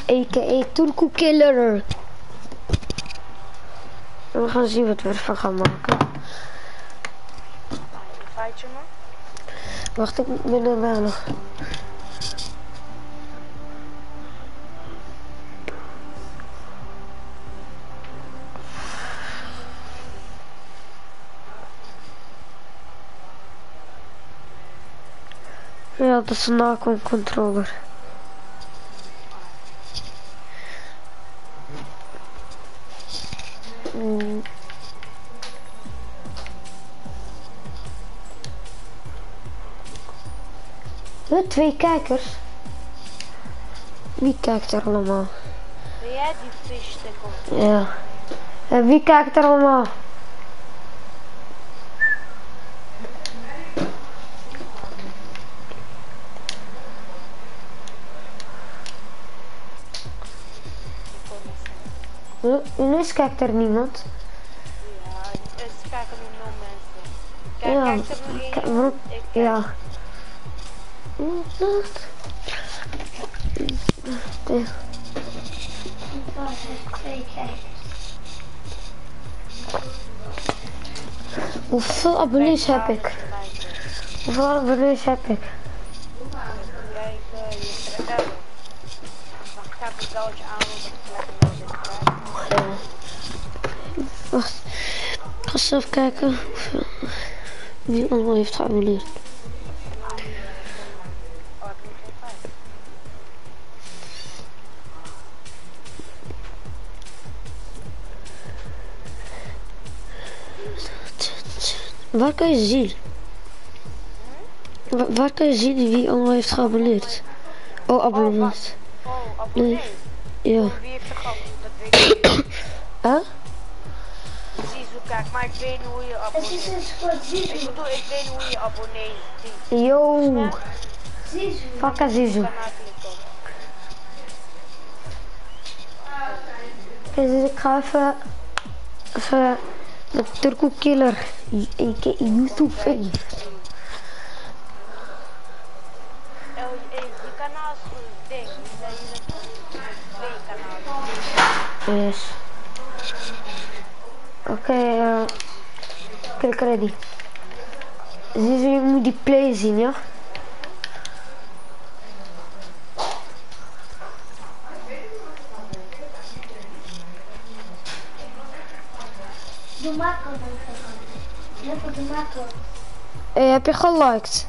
a.k.a. Turku Killer. En we gaan zien wat we ervan gaan maken. Invite je me? Wacht, ik ben er wel nog. Ja, dat is een Nacon controller. Twee kijkers. Wie kijkt er allemaal? Ben jij die fishstick op? Ja. En wie kijkt er allemaal? Ineens kijkt er niemand. Ja, er kijken nu nul mensen. Kijk, kijkt er nu één? Ik kijk. Ja. Hoeveel abonnees heb ik? Hoeveel abonnees heb ik? Kijken, je trekt even. Wacht, ik ga even het belletje aanroepen. Wacht. Ik ga zelf kijken wie allemaal heeft geabonneerd. Waar kan je zien? Waar kan je zien wie allemaal heeft geabonneerd? Oh, abonneerd. Oh, abonnee? Ja. Wie heeft er geabonneerd? Dat weet ik niet. Huh? Precies, kijk, maar ik weet niet hoe je abonneert. Ik bedoel, ik weet niet hoe je abonnee ziet. Yo. Fuck Azizu. Ik ga even de Turku Killer YouTube in. Je kanaal is ding. Je bent twee kanalen. Yes. Oké, klik ready. Zizu, je moet die play zien, ja? De macro dan. Lekker de macro. Hey, heb je geliked?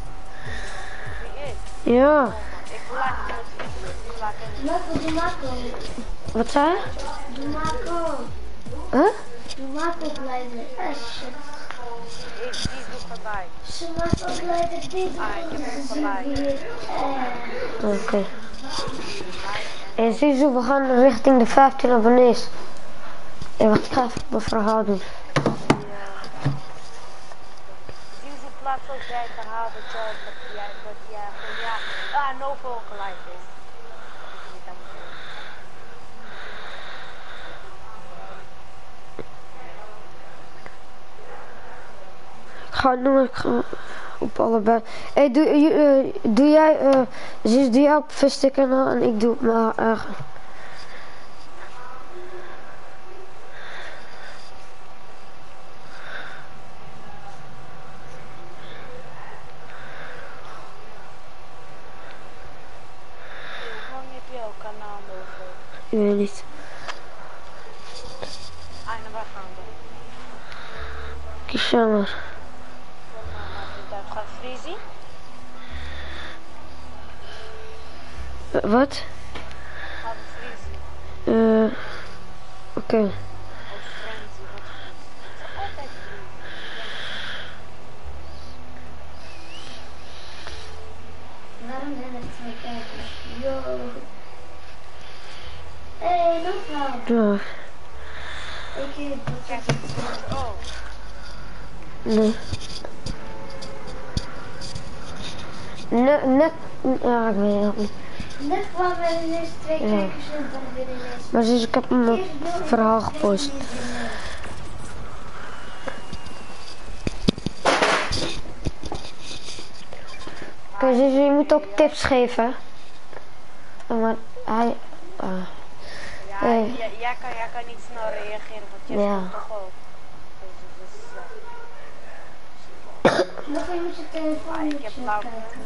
Ja. Ik laat het Lekker de macro. Wat zei je? De macro. Huh? De macro blijven. Shit. Ik zie het voorbij. Ze maakt ook leider dit. Ik heb het voorbij. Oké. En Zizu, we gaan richting de 15 abonnees. En wacht, ik ga even mijn verhaal doen. Zizu plaats ook jij het verhaal dat jij gewoon Novo gelijk is. Ik ga op allebei. Hey, doe jij, Zizu, doe jij op Visstickanaal en ik doe op mijn eigen. Ik weet niet. En waar gaan we? Kies jij maar. Gaat Freezy? Wat? Gaat Freezy? Oké. Of Frenzy? Altijd Waarom zijn er twee kijkers? Yo. Hey, nog wel. Ja. Ik Kijk, oh. Nee. Net, ja, ik weet het niet. net kwamen er ineens twee kijkers en dan weer ineens. Maar dus ik heb mijn verhaal gepost. Oké, dus je moet ook tips geven. Maar hij Jij kan niet snel reageren, want jij speelt toch ook. Nog even met je telefoon Ik heb lampen.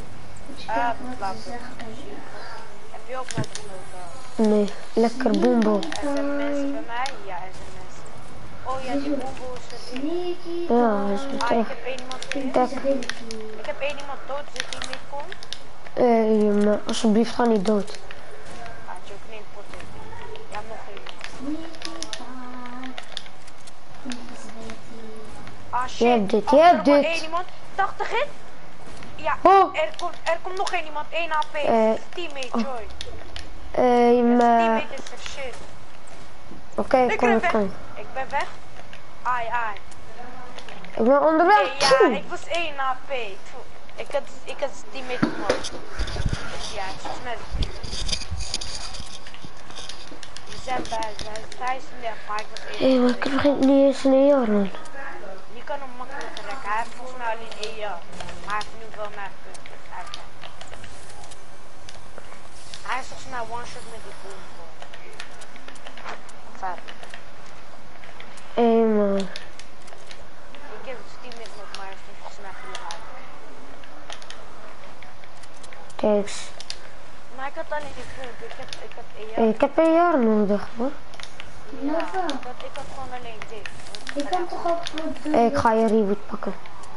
Heb je ook net genoten? Nee, lekker boembo. SMS bij mij? Ja, SMS. Oh ja, die boembo is erin. Ja, hij is weer Ik terug. heb één iemand geweest. Kijk, Ik heb één iemand dood, zit die mee komt. maar alsjeblieft ga niet dood. Had je ook niet pot in. Ja, nog één. Ah shit. Je hebt dit, je hebt Er dit. één iemand. 80 hit? Ja, Oh. er komt nog één iemand. 1 AP. Teammate, Joy. Maar... Teammate is er shit. Oké, Ik kom. Ik ben weg. Ai. Ik ben onderweg. Nee, ja, ik was 1 AP. Ik had zijn teammate gemaakt. Ja, het is met we zijn bij hij is net, maar ik was 1 Maar ik heb niet eens een ER, man. Je kan hem makkelijk rekken. Hij heeft volgens mij alleen 1 jaar. Maar hij heeft nu wel meer punten. Hij is volgens mij one-shot met die boom. Verder. Man. Ik heb het teammate nog, maar hij is nu volgens mij gelijk. Kijk. Maar ik had alleen die punten. Ik had 1 jaar. Ik heb een jaar nodig, hoor. Ja, ik had gewoon alleen dit. Je kan toch ook gewoon Ik ga je reboot pakken.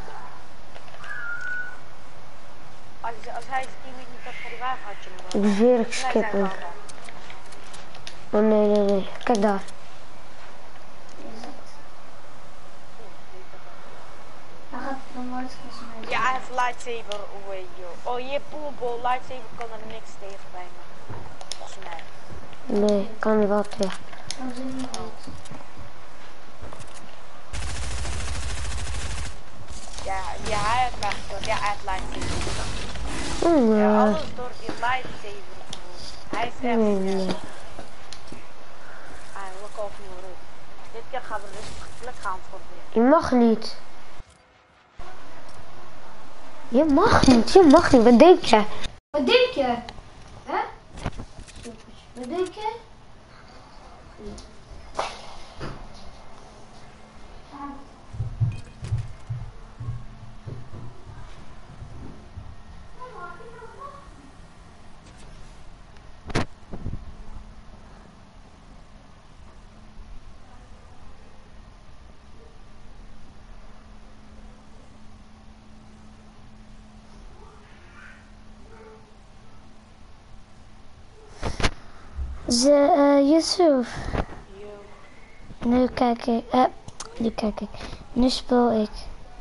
Als hij zijn teammate niet had gedragen, had je hem wel. Ik zweer, ik skip hem. Oh nee. Kijk daar. Hij gaat van nooit gesmeten. Ja, hij heeft lightsaber away, joh. Oh, je poolball, lightsaber kan er niks tegen bij me. Volgens mij. Nee, ik kan er wel tegen. Dat is niet goed. Ja, hij heeft mij gespeeld. Ja, hij heeft lightsaber. Ja, alles door die lightsaber. Hij is echt niet. We komen nu rug. Dit keer gaan we rustig plek gaan proberen. Je mag niet. Je mag niet. Wat denk je? Wat denk je? Hè? Wat denk je? Yusuf. Nu kijk ik. Nu speel ik.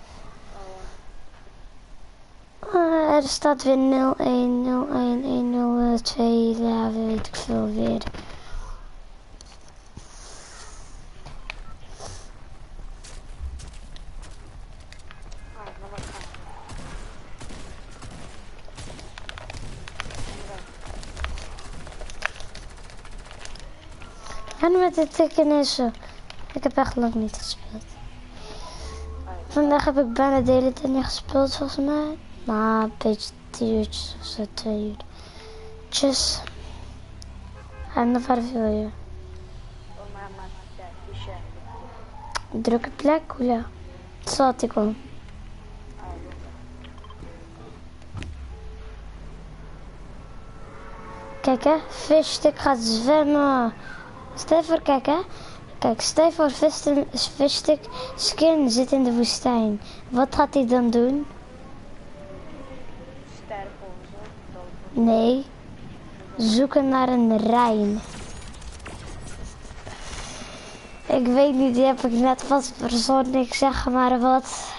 Er staat weer 0-1, 0-1, 1-0, 2, ja, weet ik veel weer. En met de tikken is zo. Ik heb echt lang niet gespeeld. Vandaag heb ik bijna de hele tijd niet gespeeld volgens mij. Maar een beetje 10 uurtjes of zo, 2 uur. Tjus. En waar wil je? Drukke plek, hoe ja. Zat ik al. Kijk hè, Fishstick gaat zwemmen. Stel voor, kijk hè. Kijk, stel voor Fishstick skin zit in de woestijn. Wat gaat hij dan doen? Sterven of zo. Nee. Zoeken naar een Rijn. Ik weet niet, die heb ik net vast verzonnen. Ik zeg maar wat.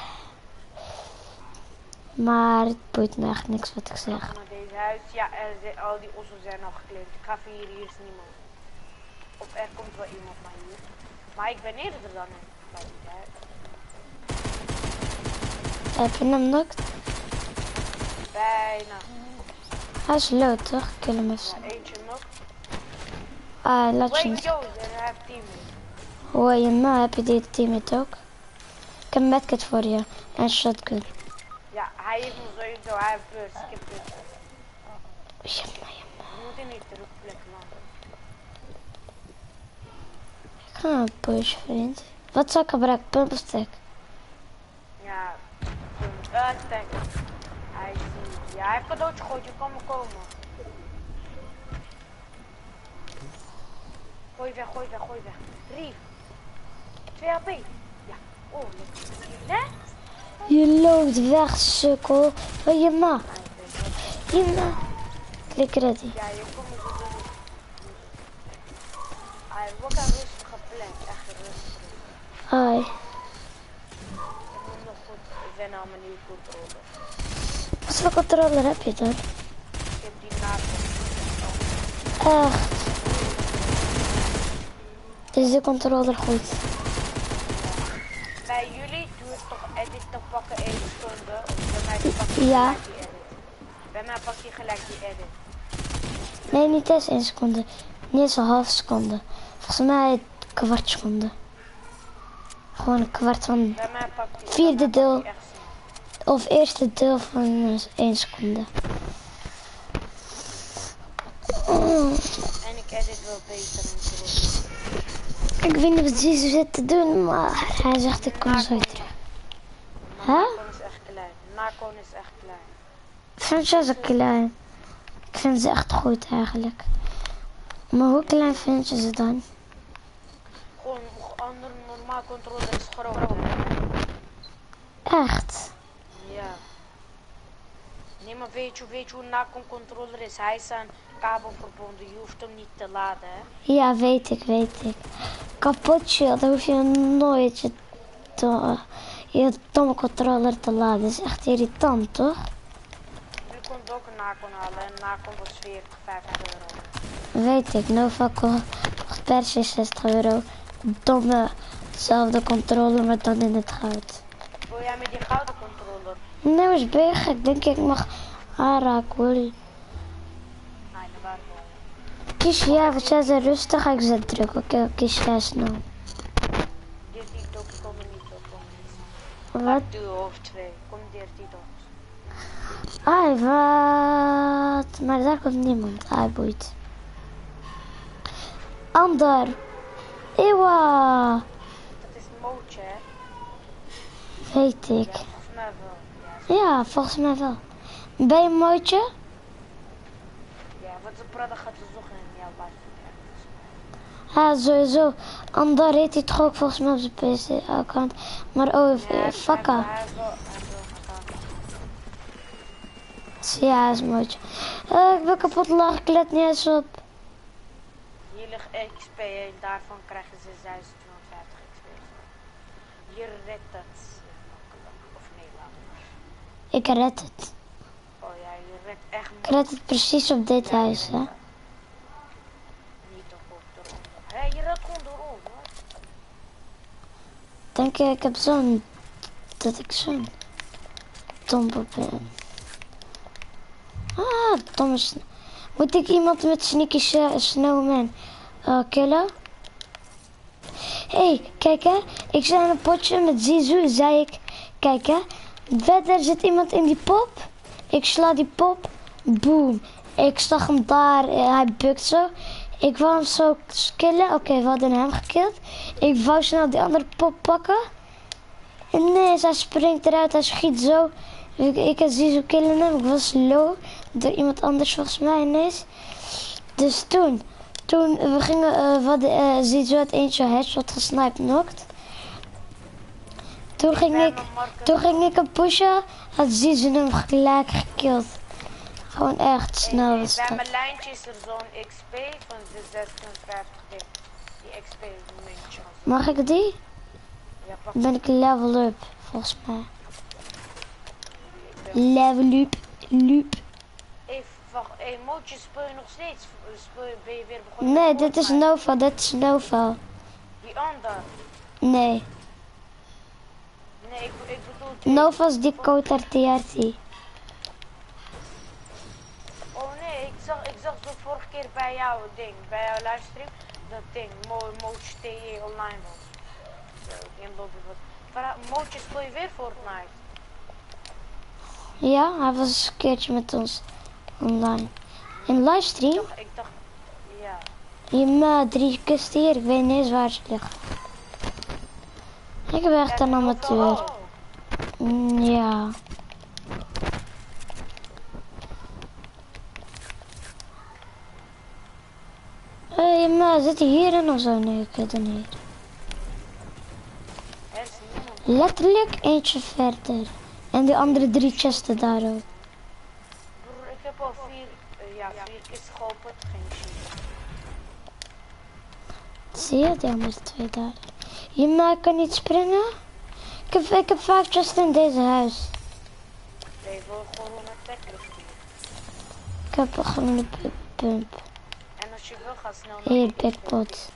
Maar het boeit me echt niks wat ik zeg. Maar deze huis, ja, al die ossels zijn al gekleed. Ik ga van hier is niemand. Of er komt wel iemand naar hier. Maar ik ben eerder dan hem. Bij die huis. Heb je hem nog? Bijna. Hij is low toch? Kill hem even. Ja, eentje nog. Laat je Wait, niet. Joe, hij heeft teammate. Hoor je me? Heb je die teammate ook? Ik heb een medkit voor je. En shotgun. Ja, hij heeft me sowieso, hij heeft bus. Ik heb bus. Jammer. We moeten niet terugplekken, man. Ga een push, vriend. Wat zou ik gebruiken? Pump of stick? Ja, tank. Hij ziet. Ja, hij heeft cadeautje gegooid, je kan me komen. Gooi weg, gooi weg, gooi weg. Rief. 2 HP. Ja. Oh, lekker. Nee? Je loopt weg, sukkel. Oh, je ma. Je ma. Klik ready. Ja, je komt me zo doen. Hij wordt een rustige plek, echt rustig. Hoi. Ik moet nog goed wennen aan mijn nieuwe controller. Wat voor controller heb je dan? Ik heb die naast. Echt. Is de controller goed? Bij jullie duurt toch edit te pakken 1 seconde. Bij mij pak je Ja. gelijk die edit. Bij mij pak je gelijk die edit. Nee, niet eens 1 seconde. Niet eens een half seconde. Volgens mij een kwart seconde. Gewoon een kwart van... Bij mij pak die Vierde bij mij deel. pak die echt snel. Of eerste deel van 1 seconde. En ik edit wel beter natuurlijk. Ik weet niet wat Zizu zit te doen, maar hij zegt ik kom zo terug. Maar Huh? Nakon is echt klein. Nakon is echt klein. Ik vind ze zo klein. Ik vind ze echt goed eigenlijk. Maar hoe klein vind je ze dan? Gewoon een andere normaal controller is groot. Echt? Ja. Nee, maar weet je hoe een Nakon controller is? Hij is aan kabel verbonden. Je hoeft hem niet te laden, hè? Ja, weet ik. Kapotje, dan hoef je nooit je domme controller te laden. Dat is echt irritant, toch? Nu komt ook een Nakon halen en Nakon was 40, 50 euro. Weet ik, Nova kocht per se 60 euro. Domme, dezelfde controller, maar dan in het goud. Wil jij met die gouden controller? Nee, was big. Ik denk ik mag aanraken, hoor. Nee, dat waren we. Kies jij, want jij bent rustig, ik zet druk. Oké, kies jij snel. Dit niet op, kom er niet op. Wat? Duo of 2. Kom dit niet op. Ai, wat? Maar daar komt niemand. Ai, boeit. Ander. Ewa. Dat is een mootje, hè? Weet ik. Ja, volgens mij wel. Ja, Ja, volgens mij wel. Ben je een mootje? ja, wat de brother gaat te zoeken in jouw live. Ja, sowieso. Ander heet hij toch ook volgens mij op zijn PC-account. Maar oh, fakka. Hij is wel gedaan. Ja, hij is een mootje. Ik ben kapot lachen, ik let niet eens op. Hier ligt XP en daarvan krijgen ze 1250 XP. Hier redt het makkelijk. Of nee, laat maar. Ik red het. Oh ja, je redt echt Ik red het precies op dit huis, hè. niet op eronder. Hé, je redt gewoon erom, hoor. Denk je, ik heb zo'n... Dat ik zo'n... domper ben. Ah, domme moet ik iemand met Sneaky Snowman killen? Hé, kijk hè. Ik zei in een potje met Zizu, zei ik... Kijk hè. Verder zit iemand in die pop. Ik sla die pop. Boom. Ik zag hem daar. Hij bukt zo. Ik wou hem zo killen. Oké, we hadden hem gekild. Ik wou snel die andere pop pakken. En nee, hij springt eruit. Hij schiet zo. Ik en Zizu killen hem. Ik was low. Door iemand anders volgens mij ineens. Dus toen we gingen, we hadden Zizu had eentje headshot gesniped knocked. Toen ging ik hem pushen, had Zizu hem gelijk gekild. Gewoon echt snel was Bij dat. mijn lijntje is er zo'n XP van de 56 ding. Die XP muntje. Mag ik die? Ja, pak Dan ben ik level up, volgens mij. Level up. even, wacht, mootjes speel je nog steeds? Ben je weer begonnen Nee, met dit is Fortnite? Nova. Die ander. Nee, Nee, ik bedoel die. Nova is die code RTRT. Oh nee, ik zag zo vorige keer bij jouw ding, bij jouw livestream, dat ding, mootje TE online was. Zo, in lobby was. Mootje speel je weer Fortnite? Ja, hij was eens een keertje met ons online. In livestream? Ik dacht, ja. Ja, 3 kisten hier. Ik weet niet eens waar ze liggen. Ik ben echt een amateur. Ja. Hé, maar zit hij hierin of zo? Nee, ik weet het niet. Er is niemand. Letterlijk eentje verder. En die andere 3 chesten daar ook. Broer, ik heb al 4 kisten geopend. Geen shit. Zie je? Die andere 2 daar. Ja, maar ik kan niet springen. Ik heb 5 chesten in deze huis. Nee, ik wil gewoon een attack luchten. Ik heb gewoon een pump. En als je wil, ga snel naar Hier, big pot.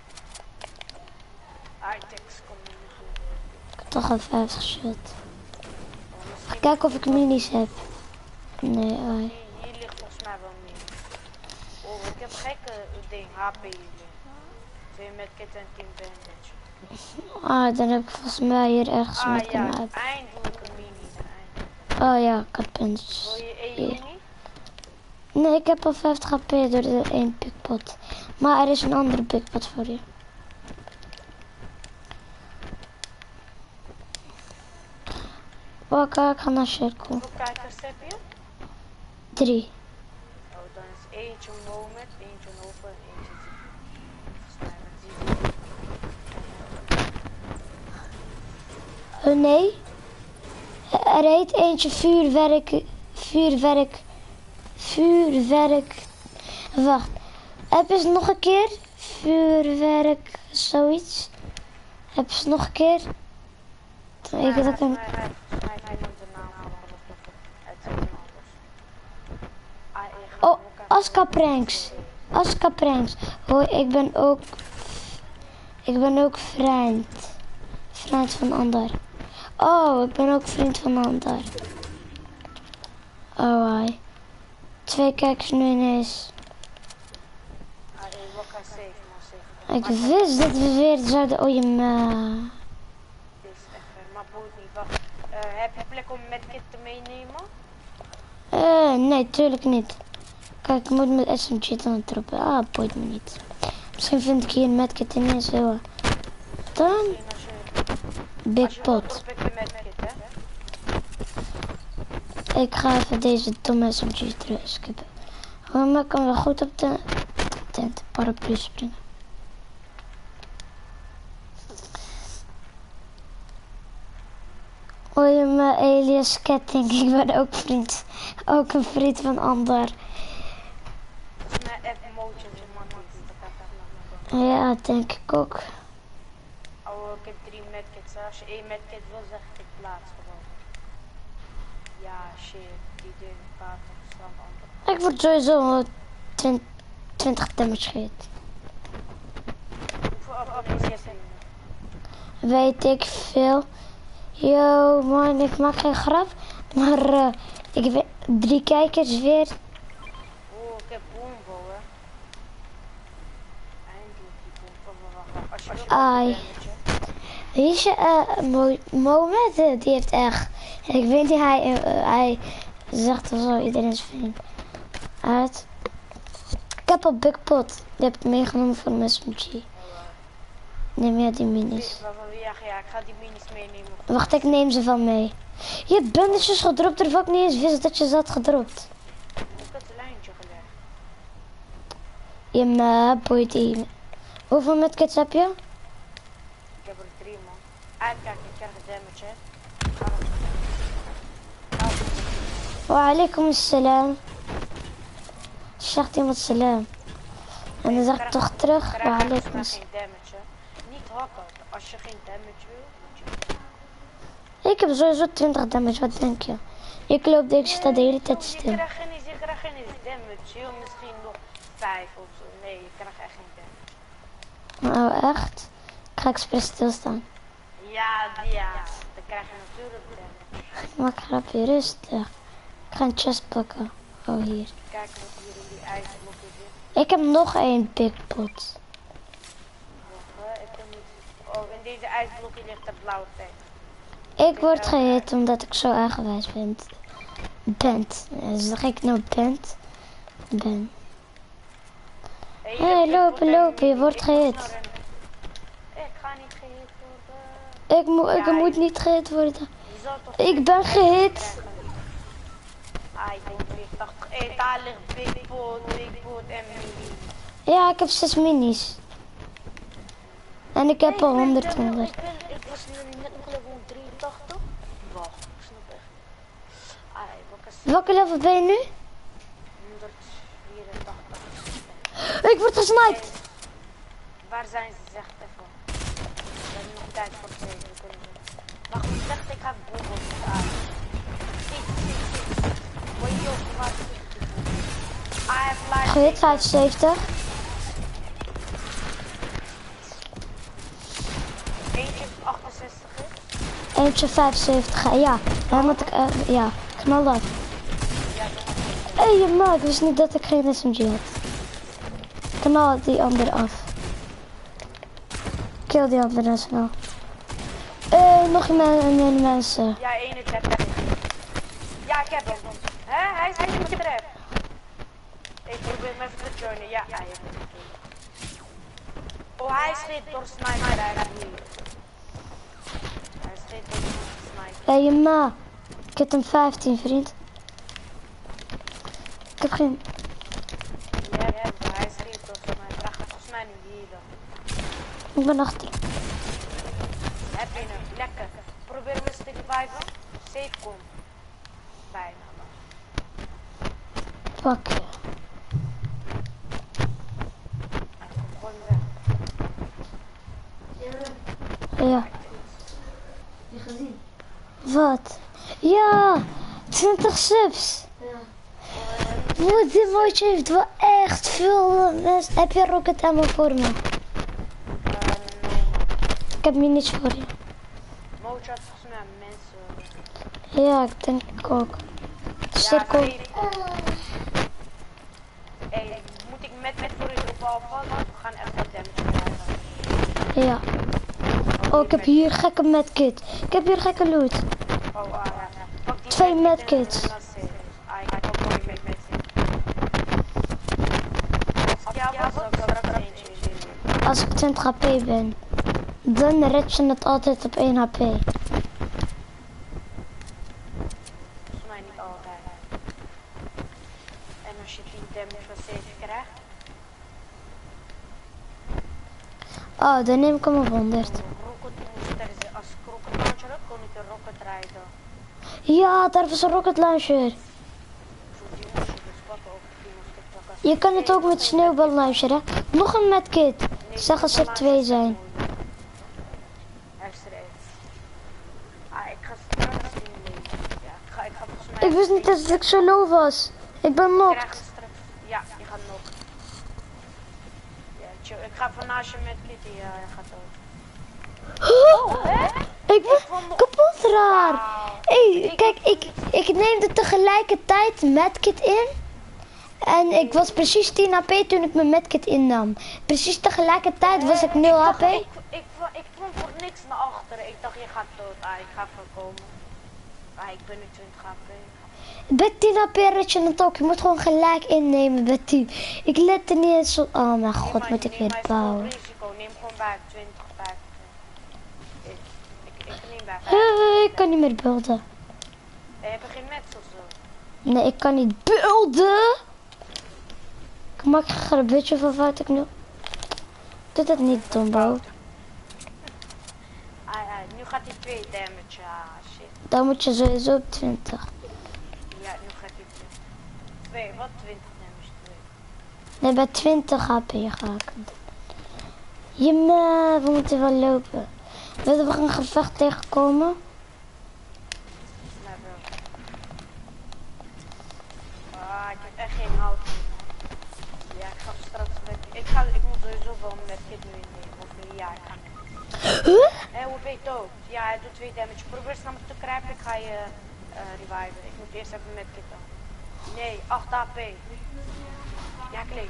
Artex kom je naartoe. Ik heb toch al 50 shot. Ga kijken of ik minis heb. Nee, oi. Hier ligt volgens mij wel meer. Oh, ik heb gekke ding, HP hier. 2 medkit en 10 bandage. Ah, dan heb ik volgens mij hier ergens Ah met ja, een uit. eindelijk een mini. Oh ja, ik had puntjes. Wil je 1 Hier. mini? Nee, ik heb al 50 HP door de 1 pikpot. Maar er is een andere pikpot voor je. Oké, ik ga naar cirkel. Hoeveel kijkers heb je? 3. Oh, dan is eentje moment, eentje open en eentje volgens mij. Oh nee. Er heet eentje vuurwerk. Wacht. Heb je ze nog een keer? Vuurwerk, zoiets. Heb je ze nog een keer? Ik dat kan... Hij noemt de naam van het is anders. Oh, Aska Pranks. Hoi, ik ben ook vriend. Vriend van ander. Oh, ik ben ook vriend van ander. Oh, hi. 2 kijkers nu ineens. Ik wist dat we weer zouden... Oh, je ma... Maar boeit niet, wacht. Heb je plek om medkit te meenemen? Nee, tuurlijk niet. Kijk, ik moet met SMG dan troppen. Ah, boeit me niet. Misschien vind ik hier een medkit ineens heel... Dan... Big pot. Heb je medkit, hè? Ik ga even deze domme SMG terug skippen. Oh, maar ik kan wel goed op de tent paraplu springen. Hoi, mijn alias Ketting. Ik ben ook een vriend van ander. Volgens mij heb emotions in man. Ja, denk ik ook. Oh, ik heb 3 medkits. Als je 1 medkit wil, zeg ik plaats gewoon. Ja, shit. Die ding gaat van ander. Ik word sowieso 20 damage gehit. Hoeveel abonnees heb je? Weet ik veel. Yo, man, ik maak geen grap. Maar ik weet 3 kijkers weer. Oh, ik heb boombo, hè. Eindelijk die boombo. Wacht. Als je wilt, Ai. Hier is Mohamed, die heeft echt. Ik weet niet, hij zegt of zo, iedereen is vriend. Uit. Ik heb al Big Pot. Die heb ik meegenomen voor mijn SMG. Neem jij die minis? Ja, ik ga die minis meenemen. Wacht, ik neem ze van mee. Je hebt bandages gedropt, terwijl ik niet eens wist dat je ze had gedropt. Ik heb het lijntje gelegd. Je me boeit die. Hoeveel medkits heb je? Ik heb er 3, man. Uitkijken, ik krijg een damage, hè. Wa alaikum salam. Zegt iemand salam. En dan zeg ik toch terug. Wa alaikum geen damage, hè. Niet hakken. Als je geen damage wil, moet je... Ik heb sowieso 20 damage, wat denk je? Ik loop, ik sta de hele tijd stil. Je krijgt geen eens damage. Heel misschien nog 5 of zo. Nee, je krijgt echt geen damage. Nou, echt? Ik ga expres stilstaan. Ja, dan krijg je natuurlijk damage. Ik maak grapje, rustig. Ik ga een chest pakken. Oh, hier. Kijk wat hier in die ijsblokken zit. Ik heb nog 1 big pot. Wacht, ik heb niet... Oh, in deze ijsblokje ligt een blauwe pen. Ik word gehit omdat ik zo eigenwijs ben. Zeg ik nou ben? Hé, lopen, je wordt gehit. Ik ga niet gehit worden. Ik moet niet gehit worden. Je zou toch Ik ben gehit. ik denk 80. Hé, daar ligt Big Boot en Mini. Ja, ik heb 6 minis. En ik heb al 100. Ik was net nog level 83. Wacht, ik snap echt. Welke level ben je nu? 184. Ik word gesniped. Waar zijn ze? Zeg het even. We hebben nog tijd voor het leven. Wacht, ik zeg ik ga Google aan. Word je op, waar is het? Gehit 75. Eentje 68 is. Eentje 75. Ja, dan moet ik... ja, knal dat. Hé, maar ik wist niet dat ik geen SMG had. Knal die andere af. Kill die andere snel. Nog meer mensen. Ja, 31. Ja, ik heb hem. Hè? Hij is niet getreft. Ik probeer hem even te joinen. Ja, hij heeft hem. Oh, hij schiet door sniper eigenlijk. Hij schiet door sniper. Hé, ma. Ik heb een 15, vriend. Ik heb geen... Ja, hij schiet door sniper. Hij gaat volgens mij nu hier dan. Ik ben achter. Heb je hem? Lekker. Probeer hem een stuk reviven. Safe kom. Bijna. Fuck. Hij komt gewoon weg. Ja. Je gezien? Wat? Ja! 20 subs. Ja. Wow, dit mootje heeft wel echt veel mensen. Heb je rocket ammo voor me? Nee. Ik heb minis voor je. Mootje had volgens mij mensen. Ja, ik denk ik ook. Cirkel. Ja, hey, moet ik met voor u erop afvallen? We gaan echt wat damage krijgen. Ja. Oh, ik heb hier gekke medkit. Ik heb hier gekke loot. Oh, ja. Pak die 2 medkit en medkits. dan save. Ik ga ook mooi met medkit. Ja, was ook straks eentje zien. Als ik 20 HP ben, dan red je het altijd op 1 HP. Volgens mij niet altijd. En als je 10 damage van save krijgt, Oh, dan neem ik hem op 100. als ik rocket launcher heb, kon ik een rocket rijden. Ja, daar was een rocket launcher. Zo die moest je dus pakken of die moest ik pakken. Je kan het ook met sneeuwbal launcher, hè. Nog een medkit. Zeg als er 2 zijn. Extra even. Ik ga straks in ja, ik ga volgens mij... Ik wist niet dat ik zo low was. Ik ben Ik nog. krijg straks... Ja, je gaat nog. Ja, chill. Ik ga van naast je met Kitty, ja, hij gaat ook. Oh, hè? Ik ben kapot raar. Hey, kijk, ik neemde tegelijkertijd medkit in. En ik was precies 10 HP toen ik mijn medkit innam. Precies tegelijkertijd was ik 0 HP. Ik kwam voor niks naar achteren. Ik dacht, je gaat dood. Ik ga voorkomen. Ik ben nu 20 HP. Bij 10 HP red je het ook. Je moet gewoon gelijk innemen bij 10. Ik let er niet eens op. Oh mijn god, moet ik weer bouwen. Risico. Neem gewoon bij 20, 50. Ik neem bij 50. Ik kan niet meer builden. Heb je geen mets of zo? Nee, ik kan niet builden. Ik maak er een beetje van fout ik nu. Doe dat niet, Tombo. Nu gaat hij 2 damage. Shit. Dan moet je sowieso op 20. Ja, nu gaat hij 2. Wat 20 damage? 2. Nee, bij 20 HP ga ik het doen. We moeten wel lopen. Willen we een gevecht tegenkomen? Maar wel. Ik heb echt geen hout. Ja, ik ga straks met... Ik moet sowieso wel met dit nu innemen. Of niet? Ja, ik ga niet. Huh? Hoe weet ook? Ja, hij doet 2 damage. Probeer snel te kruipen. Ik ga je reviven. Ik moet eerst even met dit dan. Nee, 8 HP. Ja, kleed.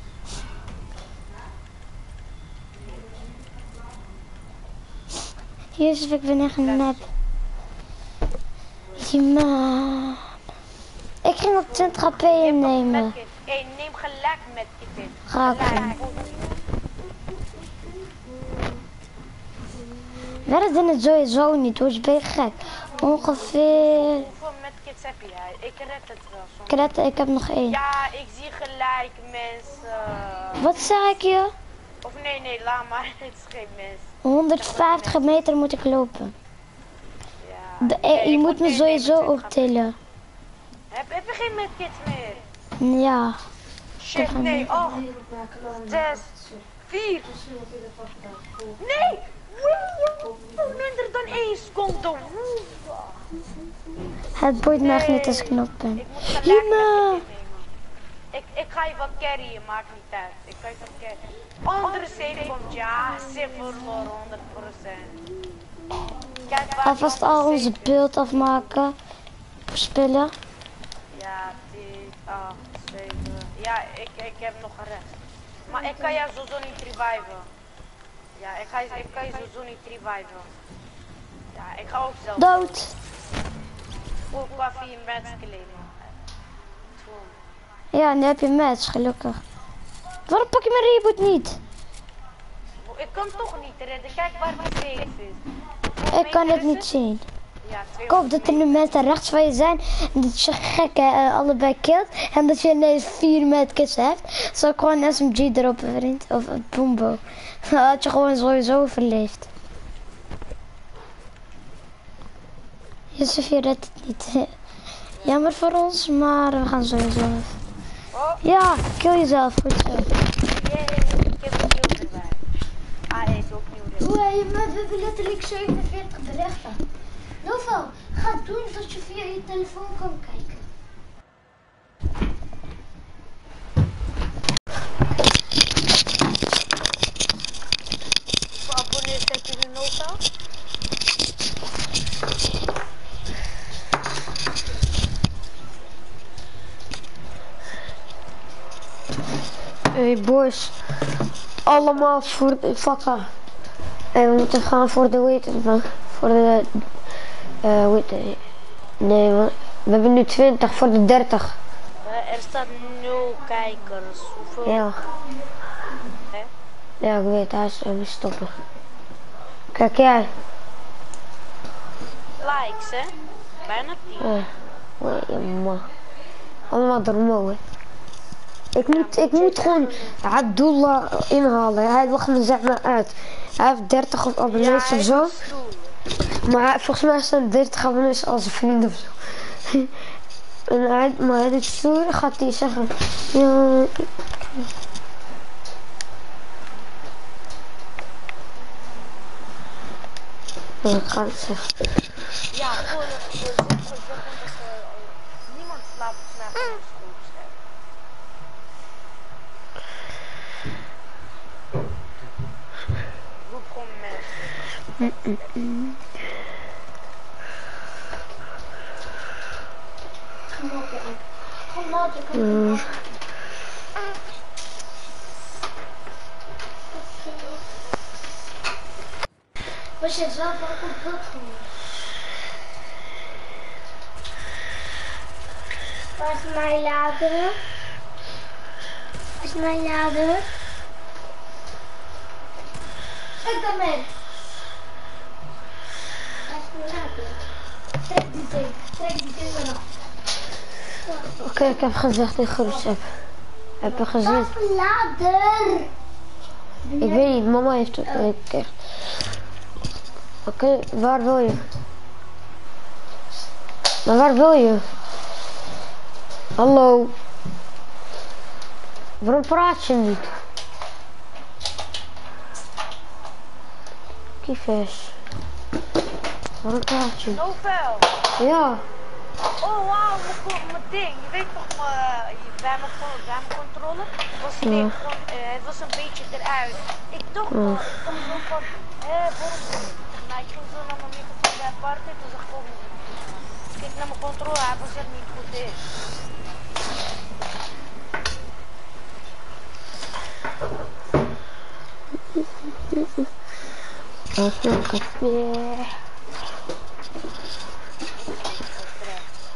Jezus, ik ben echt een nep. Ik ging op 20 HP innemen. Neem gelijk met dit in. Ga ik doen. Werden het sowieso niet hoor, ben je gek. Ongeveer... Hoeveel medkits heb jij? Ik red het wel soms. Ik heb nog 1. Ja, ik zie gelijk mensen. Wat zeg ik je? Of nee, laat maar. Het is geen mens. 150 meter moet ik lopen. Ja. Je moet me sowieso optillen. Heb je geen medkits meer? Ja. Shit, nee. 8, 6, 4. Nee! Minder dan 1 seconde. Het boeit me echt niet als ik nat ben. Ik moet gelijk medkits nemen. Ik ga je wat carryen, maakt niet uit. Ik ga je wat carryen. Andere save komt, ja, zin verloren, 100%. Kijk, Ga vast al onze beeld afmaken. Spullen. Ja, 10, 8, 7. Ja, ik heb nog een rest. Maar ik kan jou sowieso niet reviven. Ja, ik kan je sowieso niet reviven. Ja, ik ga ook zelf. Dood. Voor qua 4 mensen claimen. Ja, nu heb je match, gelukkig. Waarom pak je mijn reboot niet? Ik kan toch niet redden. Kijk waar die safe is. Ik kan het niet zien. Ja, Ik hoop dat er nu mensen rechts van je zijn. En dat je gek allebei killt. En dat je ineens 4 medkits hebt. Zal ik gewoon een SMG erop, vriend. Of een boombo. Dan had je gewoon sowieso overleefd. Yusuf, je redt het niet. Jammer voor ons, maar we gaan sowieso even. Oh. Ja, kill jezelf. Goed zo. Ik heb een kill erbij. Hij is opnieuw erbij. We hebben letterlijk 47 berichten. Novel, ga doen dat je via je telefoon kan kijken. Voor abonnees zet je de Novel? Hey boys, allemaal voor de vakka. En we moeten gaan voor de, hoe heet het man? Voor de, hoe heet het? Nee man, we hebben nu 20 voor de 30. Er staat 0 kijkers. Hoeveel? Ja. Hè? Ja, ik weet, hij is even stoppen. Kijk jij. Likes, hè? Bijna 10. Ja, man. Allemaal dromen, hè. Ik moet gewoon Abdullah inhalen. Hij lacht me zeg maar uit. Hij heeft 30 abonnees of zo. Maar volgens mij zijn 30 abonnees als een vriend of zo. Maar hij doet stoer, gaat hij zeggen. Ja. Ik ga het zeggen. Ja, voor niemand slaapt s'nachts in de stoel. Roep gewoon mensen. Was je zelf ook op beeld gewoon? Waar is mijn lader? Waar is mijn lader? Kijk dan mee. Waar is mijn lader? Trek die ding maar af. Oké, ik heb gezegd in groepsapp. Heb je gezien? Waar is mijn lader? Ik weet niet, mama heeft het gekregen. Oké, waar wil je? Maar waar wil je? Hallo? Waarom praat je niet? Kiefes. Waarom praat je? Novel! Ja. Oh wauw, mijn ding. Je weet toch, bij mijn controle was het ding gewoon, het was een beetje eruit. Ik dacht al, van, waarom? Nou, ik ging zo naar mijn microfoon bij apart en toen zag ik ook niet. Ik keek naar mijn controle, hij was echt niet goed in.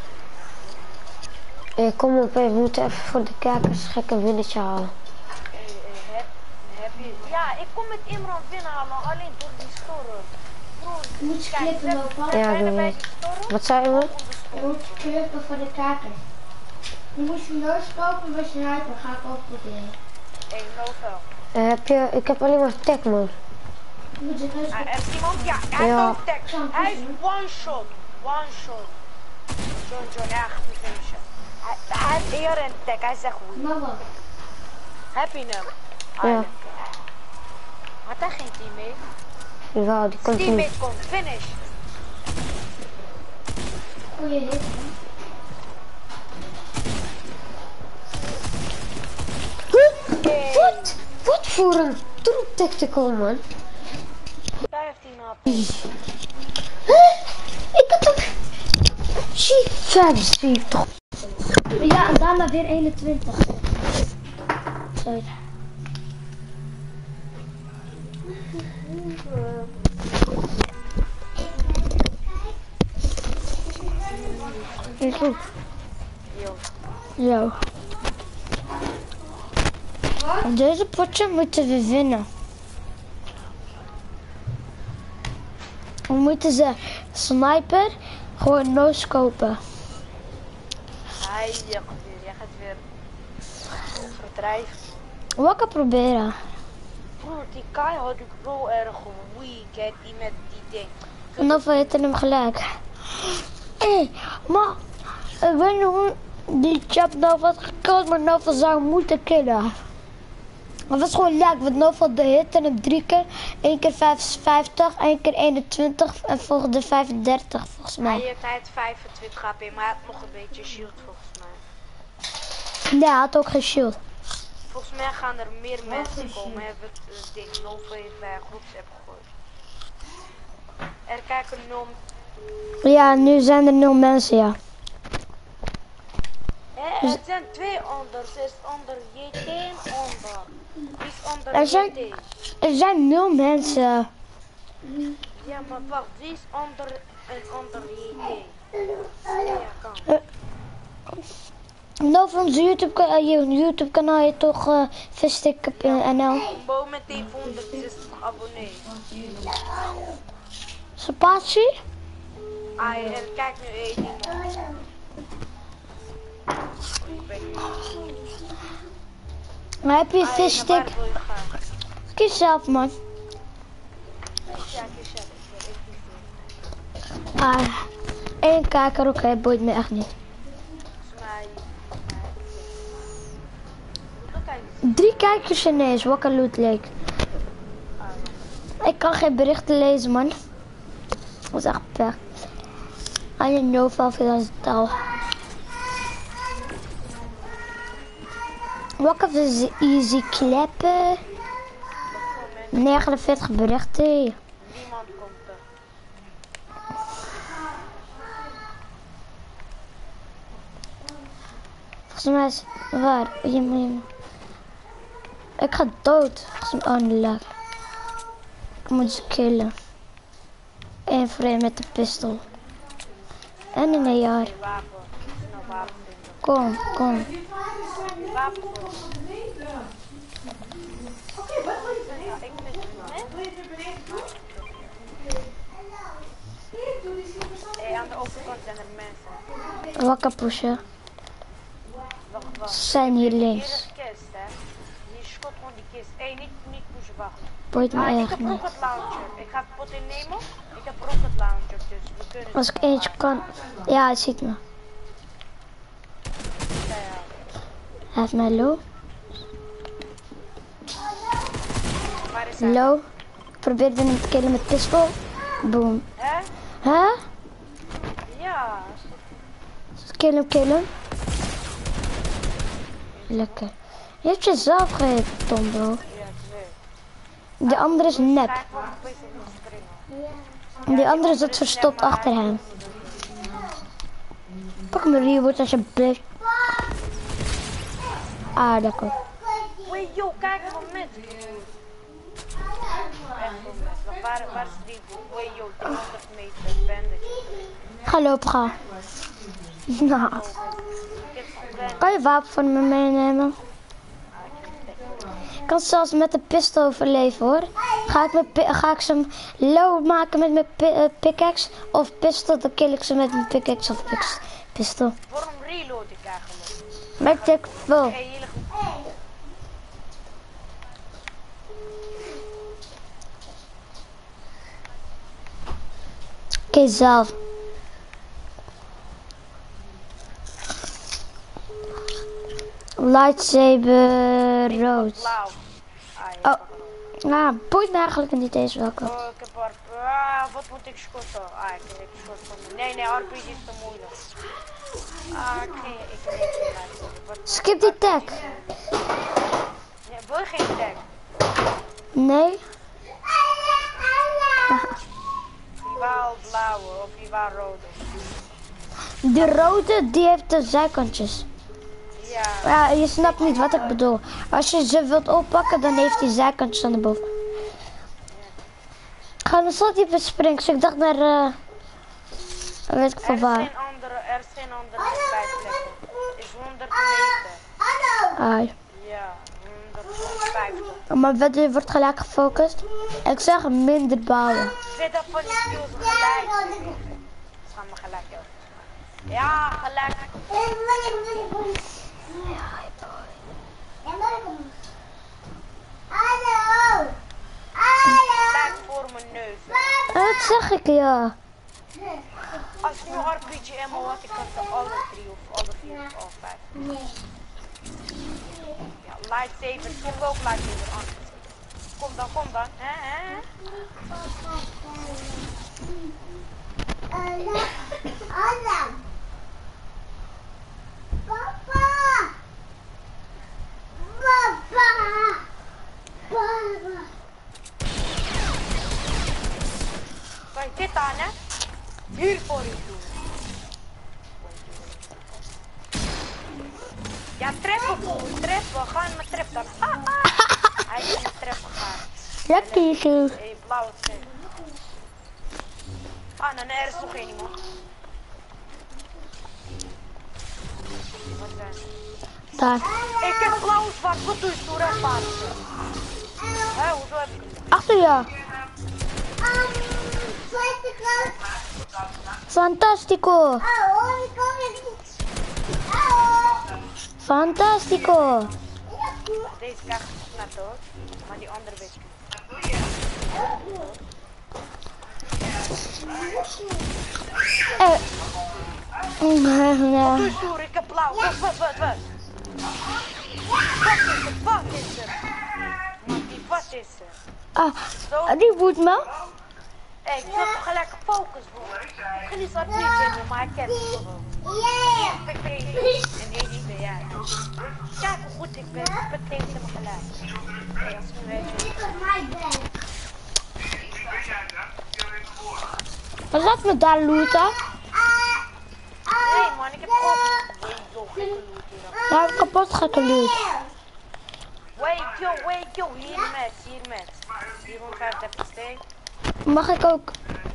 Kom op, we moeten even voor de kijkers gek een winnetje halen. Ja, ik kom met Imran binnenhalen, alleen door die storm. Broer, Je moet kijk, klippen lopen. Ja, bijna doe bij je. die storm. Wat zei je, man? Je moet klippen voor de kaken. Je moet je neus kopen met je huid, dan ga ik ook proberen. Hé, Novel. Ik heb alleen maar tech, man. Je moet je neus kopen. Er is iemand, ja, hij Ja. heeft ook tech. Hij is one shot. One shot. John, ja, gaat niet finishen. Hij heeft eer en tech, hij zegt goed. Mama, Heb je hem? Ja. Had hij geen teammate? Ja, die komt niet. Teammate komt, finish. goeie hit. Hey. Wat voor een troep tactical, man. 15 AP. Ik had ook... Zie, 75. Ja, en daarna weer 21. Sorry. Is goed. Zo. Op deze potje moeten we winnen. We moeten ze sniper gewoon no-scopen. Hij jij gaat weer verdrijven. Wat proberen? Broer, die Kai had ik zo erg weak, hè, die met die ding. En dan heeft hem gelijk. Maar ik weet niet hoe die chap nou wat gekillt, maar Novel zou moeten killen. Het was gewoon leuk, want Novel de hitte hem 3 keer. 1 keer 55, 1 keer 21 en volgende 35 volgens Hij mij. heeft 25 HP, maar hij had nog een beetje shield volgens mij. Nee, hij had ook geen shield. Volgens mij gaan er meer mensen komen, hebben het ding Novel heeft bij een groepsapp gegooid. Er kijken 0. Ja, nu zijn er 0 mensen, ja. Hè, er zijn 2 onders, er is onder JT en onder. Wie is onder Er zijn- JT? Er zijn 0 mensen. Ja, maar wacht, wie is onder en onder JT? Ja, kan. Novel, onze YouTube kanaal heet toch Vistik.nl. Momenteel 160 abonnees. Spatie? Ah, er kijkt nu één iemand. Ik weet niet. Maar heb je Ah, naar Vistik? waar wil je gaan? Kies zelf, man. Ja, kies zelf. Ik Ah, 1 kijker, oké, boeit me echt niet. volgens mij. Hoe kijk je? 3 kijkers ineens, Wakker Loot Lake. Ik kan geen berichten lezen, man. Dat is echt pech. Aan je Novel via de taal. Wakker is easy kleppen. 49 berichten. Niemand komt er. Volgens mij is waar. Ik ga dood. Volgens mij, oh nee, leuk. Ik moet ze killen. 1 voor 1 met de pistool. En een AR. Wapen. Snel wapen vinden. Kom. Wapen voor. Ja, ik mis het. Hey, aan de overkant zijn er mensen. Wakker pushen. Wacht. Ze zijn hier Hier links. is kist, hè. Je schot gewoon die kist. Hé, niet pushen, wacht. Boeit me Ah, ik echt heb niet. rocket launcher. Ik ga pot innemen. Ik heb rocket launcher, dus we kunnen... Als ik eentje kan. Ja, hij ziet me. Ja. Hij heeft mij low. Waar is hij? Low. Ik probeerde hem te killen met pistool. Boom. Hè? Huh? Ja. Kill hem. Lekker. Je hebt jezelf gehit, Tom, bro. Ja, 2. Die andere is nep. Kijk wat ik weet in de springen. Die andere zit verstopt achter hem. Pak mijn reboot alsjeblieft. Ah, lekker. Wait, yo, kijk een moment. Echt een moment. Waar is die boek? Wait, yo, 300 meter bandage. Ga lopen, ga. Nou, Ik heb zo'n bandage. kan je wapen van me meenemen? Ik kan zelfs met de pistool overleven hoor. Ga ik ze low maken met mijn pickaxe of pistool, dan kill ik ze met mijn pickaxe of pistool. Waarom reload ik eigenlijk? Met ik wel. Hey, hier ligt Kies zelf. Lightsaber rood. blauw. Ah, ja. Oh, boeit me eigenlijk niet eens welke. Oh, ik heb wat moet ik schotten? Ik schot van... Nee, RPG is te moeilijk. Ik weet het niet. Skip die tag. Nee, wil je geen tag? Nee. Wie wou blauwe of wie wou rode? De rode, die heeft de zijkantjes. Ja. Ja, je snapt niet wat ik bedoel. Als je ze wilt oppakken, dan heeft hij zijkantjes aan de boven. Ga dan zat hij bespringen, dus ik dacht naar... weet ik veel waar. Er is geen andere bijplekken. Het is 100 meter. Ai. Ja, 150. Maar je wordt gelijk gefocust. Ik zeg minder bouwen. Zit dat van die skills gelijk? Ze gaan me gelijk helpen. Ja, gelijk. Kijk voor mijn neus. Dat zeg ik ja. Als ik nu RPG ammo had, ik had ze alle 3 of alle 4 of alle 5. Ja, lightsaber. Ik heb ook lightsaber aan. Kom dan. Hè? Kijk dit aan, hè? Hier voor u doen. Ja, treppen. Ga in mijn trap dan. Hij is in mijn trap gegaan. Lekker zo. Hey, blauwe trap. Nee, er is nog één iemand. Wat zijn ze? Daar. Ik heb blauw zwart, wat doe je zo red paard? Hé, hoezo heb ik het? Achter je. Fantastico. Fantastico. Deze krijgt net hoor, maar die andere weet ik niet. Wat doe je zo? Ik heb blauw. Wat? Wat is er? Man, die wat is er? Die moet me. Hey, ik wil toch gelijk gefocust worden. Ik ga niet zo hard doen, maar ik ken het gewoon. En één idee, ja. Kijk hoe goed ik ben, ik betekent hem gelijk. Hey, als ik weet. Wat laat me daar looten? Nee man, ik heb ook gekke loot hier. Ja, kapot gekke loot. Wait yo, hier met. 450 steen. Mag ik ook?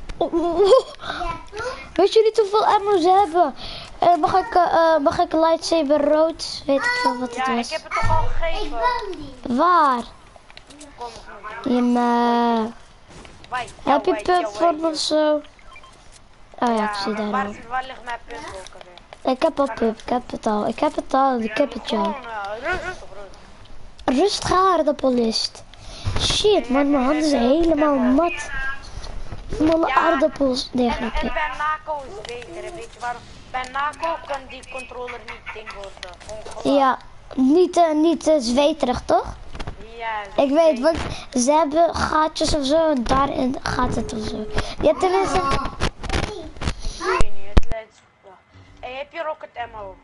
Weet jullie hoeveel ammo ze hebben? Mag ik lightsaber rood? Weet ik veel wat het Ja, was. ik heb het toch al gegeven. Waar? Kom Je me. Wait, Heb je puntvorm of zo? Oh ja, ik zie daar waar al. ligt mijn punt ook alweer? Ik heb al pup, ik heb het al. Ik heb het ja. Gewoon rustig. Rustig aardappelist. Shit man, mijn handen zijn helemaal mat. Van aardappels En degelijk. bij Nako is het beter, weet je waarom? Bij Nako kan die controller niet ding worden. Ongelooflijk. Ja, niet zweterig toch? Ja, Ik weet, want ze hebben gaatjes of zo en daarin gaat het of zo. Ja, tenminste. Ik weet niet, het lijkt. Hey, heb je rocket ammo?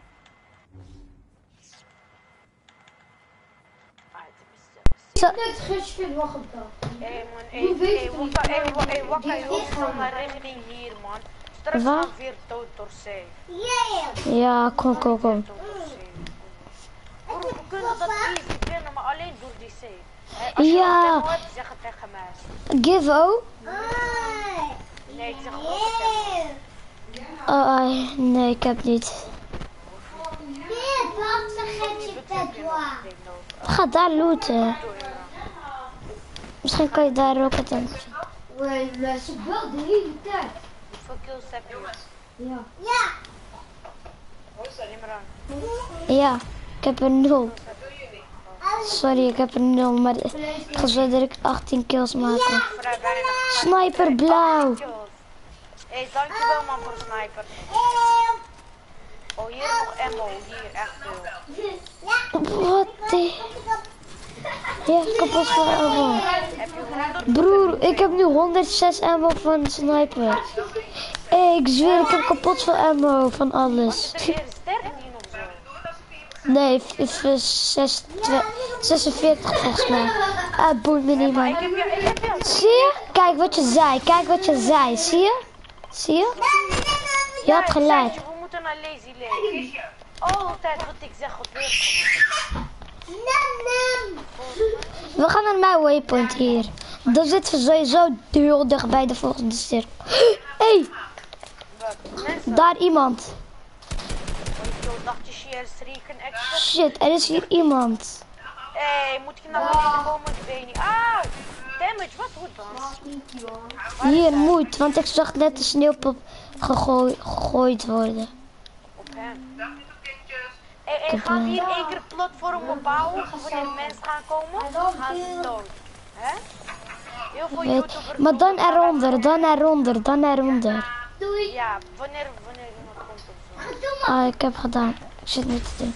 Het gutje wel gebeld. Hey man, wakka je hoofd van mijn richting hier man. Straks gaan we weer dood door zee. Ja, kom. We kunnen dat easy winnen, maar alleen door die zee. Als je Ja. dat hebt, zeg het tegen mij. Give-o? Nee, ik zeg rocket ammo. Nee, ik heb niet. Ga daar looten. misschien kan je daar ook het in. Nee, maar ze wel de hele tijd. Hoeveel kills heb je? Ja. Imran. Ja, ik heb er 0. Sorry, ik heb er 0, maar ik ga zo direct 18 kills maken. Vrij weinig. Sniper blauw. Hé, dankjewel man voor sniper. Oh, hier nog ammo. Hier, echt veel. Wat de... Ja, kapot van ammo. Heb je 100? Broer, ik heb nu 106 ammo van sniper. Hé, ik zweer, ik heb kapot van ammo van alles. Er is 13 of zo. Nee, 46 volgens mij. Ah, boeit me niet, Maar ik man. heb jou. Zie je? Kijk wat je zei, kijk wat je zei. Zie je? Zie je? Je had gelijk. We moeten naar Lazy Lake. Altijd wat ik zeg gebeurt gewoon. We gaan naar mijn waypoint hier. Dan zitten we sowieso heel dicht bij de volgende cirkel. Hé, Wat? Mensen, daar iemand. ik dacht je share streaken extra. Shit, er is hier iemand. Hé, moet je naar beneden komen? Ik weet niet. Ah! Damage, wat goed dan? Hier moet, want ik zag net de sneeuwpop gegooid worden. Op hem. Hé, gaan we hier één keer het platform opbouwen? Wanneer mensen gaan komen, gaan ze dood. Hè? Heel veel Weet, YouTubers maar dan doen het. eronder, dan eronder, dan eronder. Ja, wanneer iemand komt of zo. Ah, ik heb gedaan. Ik zit niet te doen.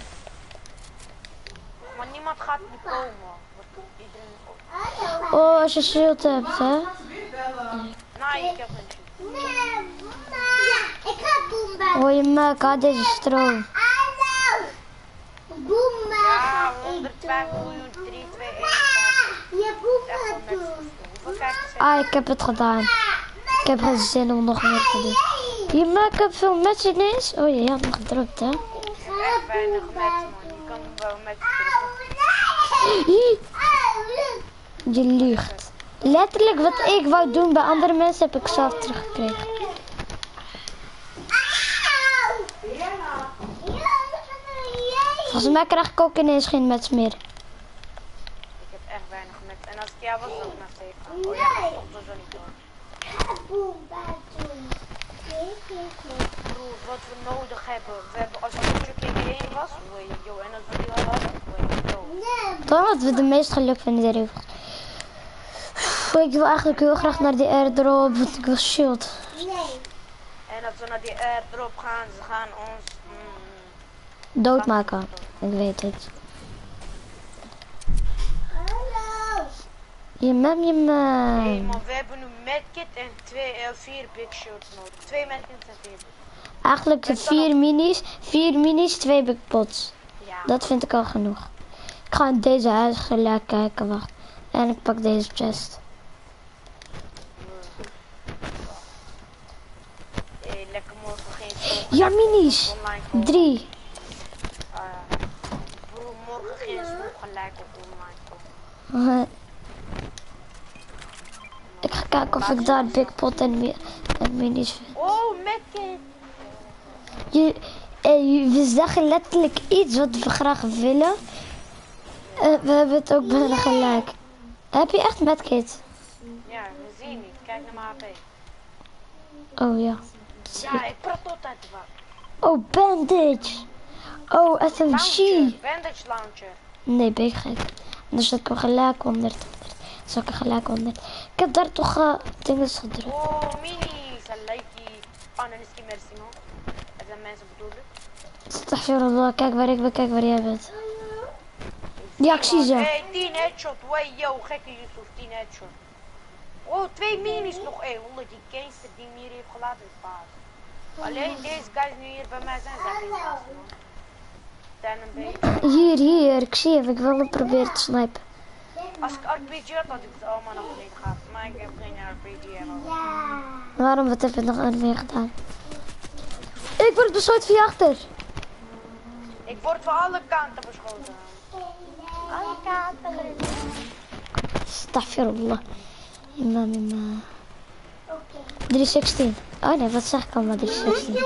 Maar niemand gaat nu komen. Want iedereen komt. Oh, als je shield hebt, hè. Nee, ik heb een shoot. Ik ga boomba. Hoor je me, ik had deze stroom. Hallo. Boomba. Ja, 105 miljoen 321. Je boomba Echt wel met doen. hoeveel kijkers heb Ah, ik heb het gedaan. Ik heb geen zin om nog meer te doen. Je me, ik heb veel matchen ineens. Oh, je had me gedrukt, hè. je? Echt weinig met man. Je kan wel met drukken. Hi, je liegt. Letterlijk wat ik wou doen bij andere mensen heb ik zelf teruggekregen. Volgens mij krijg ik ook ineens geen match meer. Ik heb echt weinig met. En als ik jou was, dan naar 7. Oh ja, dat komt sowieso niet door. Broer, wat we nodig hebben. We hebben als YouTube in 1 was, joh, en als we die al hadden, joh. Dan hadden we de meest geluk van iedereen. Ik wil eigenlijk heel graag naar die airdrop, want ik wil shield. En als we naar die airdrop gaan, ze gaan ons... Doodmaken. Ik weet het. Je mem, je Hey mem. man, we hebben nu medkit en 4 big shots nodig. 2 medkits en 4 big. Eigenlijk 4 minis, 2 big pots. Ja. Dat vind ik al genoeg. Ik ga in deze huis gelijk kijken, wacht. En ik pak deze chest. Hey, lekker morgen geen Ja, minis. online komen. 3. Broer, morgen geen school gelijk op online komen. Ik ga kijken of ik daar big pot en minis vind. Oh, medkit! We zeggen letterlijk iets wat we graag willen. We hebben het ook bijna gelijk. Heb je echt medkit? Ja, we zien niet. Kijk naar mijn HP. Oh ja. Ja, ik praat altijd wat. Oh, bandage. Oh, SMG. Launcher, bandage launcher. Nee, ben ik gek. Dan zet ik hem gelijk onder. Zet ik hem gelijk onder. Ik heb daar toch dingen gedrukt. Oh, minis. Een likey. Oh, dan is die merci man. Dat zijn mensen bedoelen. Astaghfirullah, kijk waar ik ben, kijk waar jij bent. Ja, ik zie ze. Hey, 10 headshot. Way, yo, gekke Yusuf, 10 headshot. Oh, 2 minis nog. Hey, 100 die gangster die me hier heeft gelaten is paard. Alleen deze guys nu hier bij mij zijn geen gasten, man. Zijn een beetje. Hier, ik zie hem. Ik wil hem proberen te snipen. Als ik RPG had, had ik het allemaal naar beneden gehad. Maar ik heb geen RPG helemaal. Waarom? Wat heb je nog aan meer gedaan? Ik word beschoten via achter. Ik word van alle kanten beschoten. Alle kanten. Astaghfirullah. Imam. 316. Oh nee, wat zeg ik allemaal 316?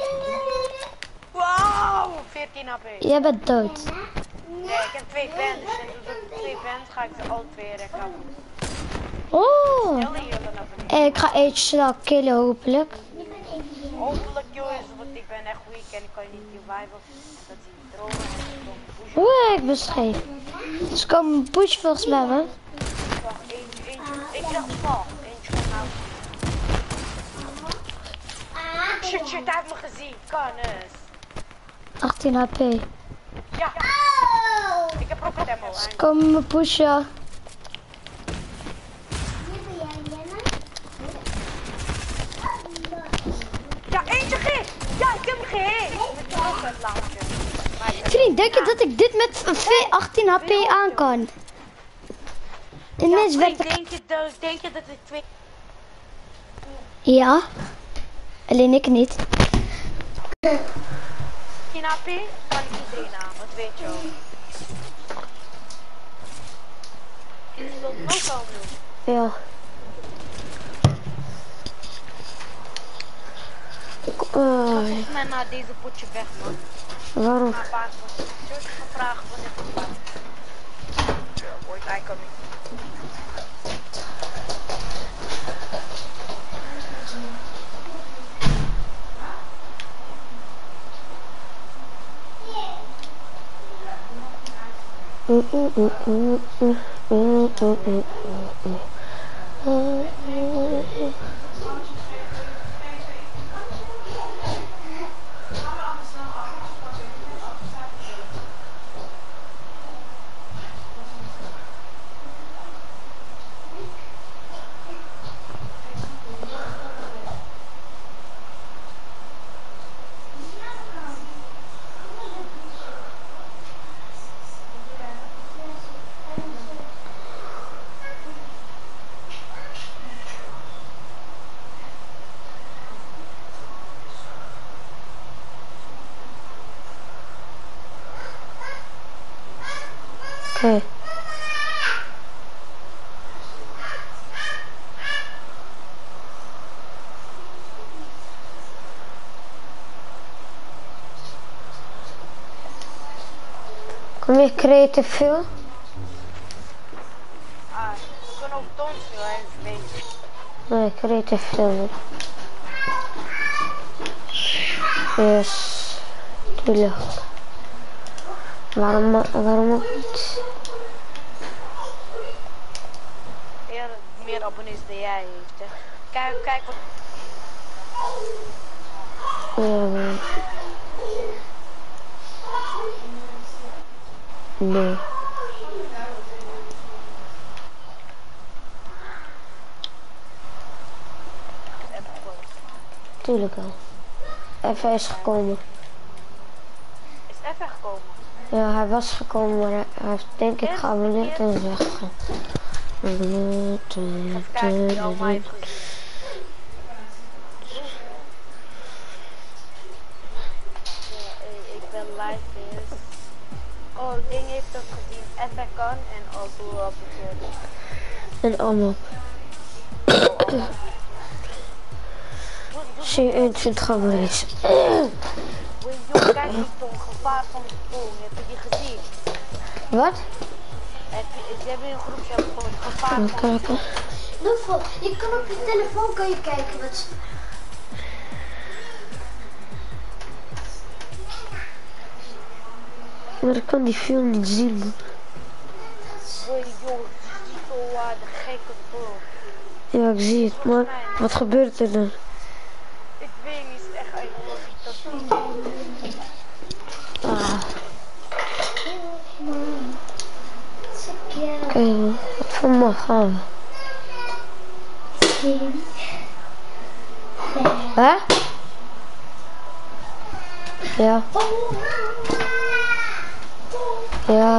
Wauw, 14 AP. Jij bent dood. Nee, ik heb 2 bands. En door 2 bands ga ik ze alle 2 rekken. Oh! Snelle jullie naar beneden. Ik ga eentje snel killen, hopelijk. Hopelijk jongens, want ik ben echt weak en ik kan niet revival. Dat zie je dromen en ze komen pushen. Oeh, ik ben scheef. Ze komen pushen volgens mij, man. Wacht, eentje dacht val. Eentje komt nou. Shit, hij heeft me gezien. Kan eens. 18 HP. Ja. Ik heb rocket ammo. Ze komen me pushen. Ja, eentje gehit. Ja, ik heb hem gehit. Met de rocket launcher. Vriend, denk je dat ik dit met een 18 HP aan kan? Ineens Ja, werd ik... denk je dat ik 2... Ja. Alleen ik niet. 10 HP kan ik iedereen aan, dat weet je wel. Je wilt nog wel doen. Ja. Volgens mij na deze potje weg, man. Waarom? Na een paar potjes. Dus ik ga vragen wanneer het klaar is. Ooit, hij kan niet. Oké. Kom je creatief veel? Ah, we kunnen ook tonsveel, hij is een beetje. Nee, creatief veel niet. Yes. Tuurlijk. Waarom ook niet? Meer abonnees dan jij heeft, hè. Kijk wat... Ja, maar... Nee. Tuurlijk wel. Even is gekomen. Is even gekomen. Ja, hij was gekomen, maar hij heeft denk ik geabonneerd en is weggegaan. Even kijken wie al mij heeft gezien. Ja, ik ben live is. Oh, Ding heeft ook gezien. Even kan en ook hoe op het En allemaal. Zie 21 abonnees. Wait, joh, kijk die tong, gevaar van de tong. Heb je die gezien? Wat? Ze hebben een groepje gewoon gevaar van de Kijken. tong. Loefel, je kan op je telefoon kan je kijken wat... Maar ik kan die film niet zien, man. Wait, joh, die zo de gekke tong. Ja, ik zie het, maar wat gebeurt er dan? Ik weet niet, het is echt eigenlijk dat Ah. Oké, man. Wat voor mag gaan we? Hè? Ja. Ja.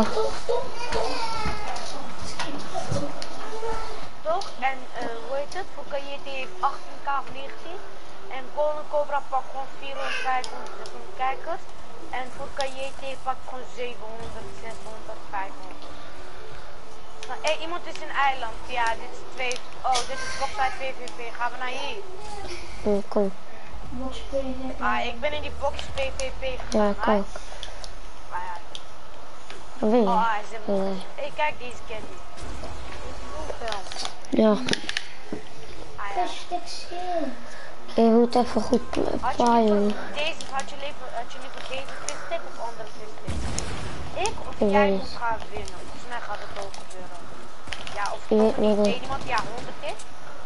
toch? En hoe heet het? Voor KJT heeft 18k of 19. En Golden Cobra pakt gewoon 400, 500 kijkers. En voor KJT pakt gewoon 700, 600, 500. Nou, hey, iemand is in eiland. Ja, dit is 2. Oh, dit is boxside PvP. Gaan we naar hier? Ja, kom. Ah, ik ben in die box PvP gegaan. Ja, kijk. Ah, ja. Wat wil je? Oh, hij is Ja. hey, kijk deze candy. Dit is een film. Ja. Ah, ja. Hashtag skin. Je moet even goed plaaien. Had je liever deze visstick of andere visstick? Ik of Ik jij weet moet niet. gaan winnen. Volgens mij gaat het ook gebeuren. Ja, of Ik weet niet. niet. Eén iemand die 100 is.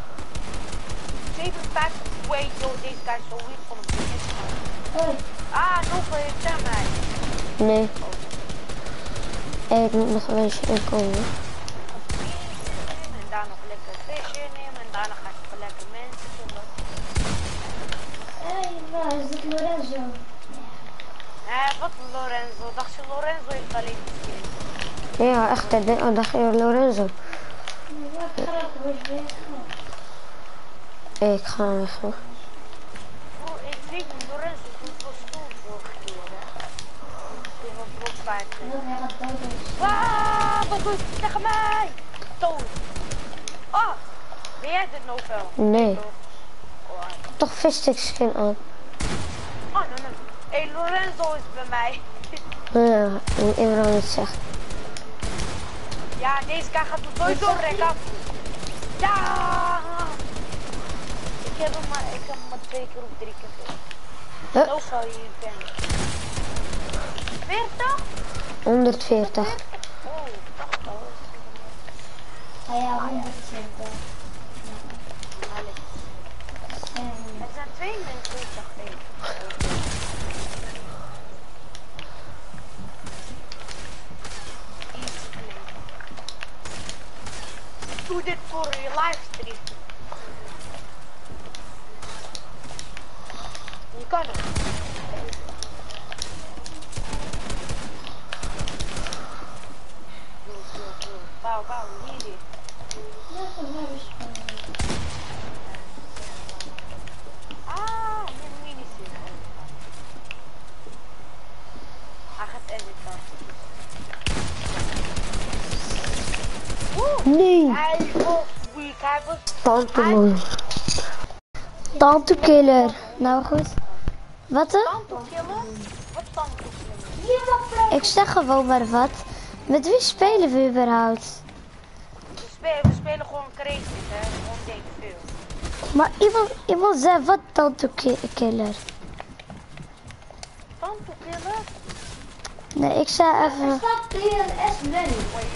57. Wait, joh, deze guy is zo weird van hem. Hoi. Ah, nog heeft hij mij. Nee. Hey, ik moet nog een beetje inkomen. En daar nog lekker visje nemen. En daarna ga ik even lekker mensen zoeken. Hé, waar is het Lorenzo? Wat Lorenzo? Dacht je Lorenzo heeft alleen skin? Ja, echt. Oh, dacht je Lorenzo? Wat grappig, was weg. Ik ga weg hoor. Oh, ik weet niet, Lorenzo doet wel stoel vorige keer, hè? Toen we blokpaard Wil hij gaat dood. Ah, wat doet hij tegen mij? Dood. Oh, ben jij dit nou wel? Nee. Oh, Toch visstick skin aan. nee. Hé, Lorenzo is bij mij. Ja, ik wil het zeggen. Ja, deze guy gaat er sowieso rekken. Ja! Ik heb hem maar 2 keer of 3 keer Huh? Zo zou je hier kennen. 40? 140. Oh, 80. Ja, 120. Het zijn 2 mensen, ik dacht 1. Doe dit voor je livestream. Je kan het. Bouw, hier. Ah, mini zin. Hij gaat editen. Nee. Hij was weak, hij was... Tante man. Tante killer. Nou goed. Wat er? Tandkiller? Wat tandkiller? Ik zeg gewoon maar wat. Met wie spelen we überhaupt? We spelen gewoon crazy, hè. Gewoon denk veel. Maar iemand zei wat tante killer. Tandkiller? Nee, ik zei even... Stop PLS Lenny.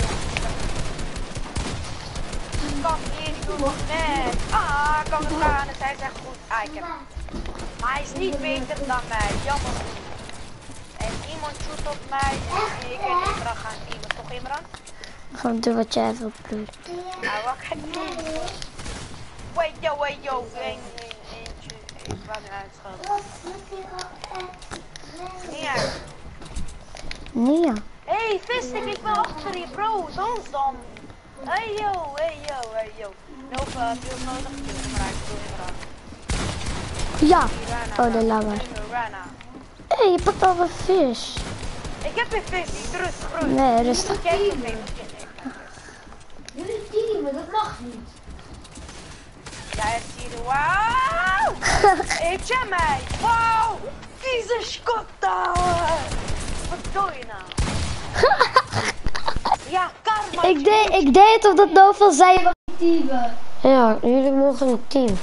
Kan hier doen, net. Ah, kan het gaan. Hij zegt goed. Ah, ik heb hem. Maar hij is niet beter dan mij. Jammer. En iemand shoot op mij. En ik en Imran gaan teamen. Toch Imran? Gewoon doe wat jij wilt doen. Nou, wat ga ik doen? Wait, yo. Eentje. Ik wou nu uitschelden. Niet uit. Nia. Hey, Vistik, ik ben achter je, bro. Dans dan. Hey yo. Nova, heb je hem nodig? Ik heb hem eruit. Ik doe hem eruit. Ja. Rana, Oh, de langer. Rana. Hé, je pakt al een vis. Ik heb een vis, niet rustig. Nee, rustig. Kijk nog even. Jullie teamen, dat mag niet. Ja, is hier. Wauw! Eet jij mij? Wauw! Vieze skotta! Wat doe je nou? Ja, karma. Ik deed het omdat Nova zei... Teamen. Ja, jullie mogen een team.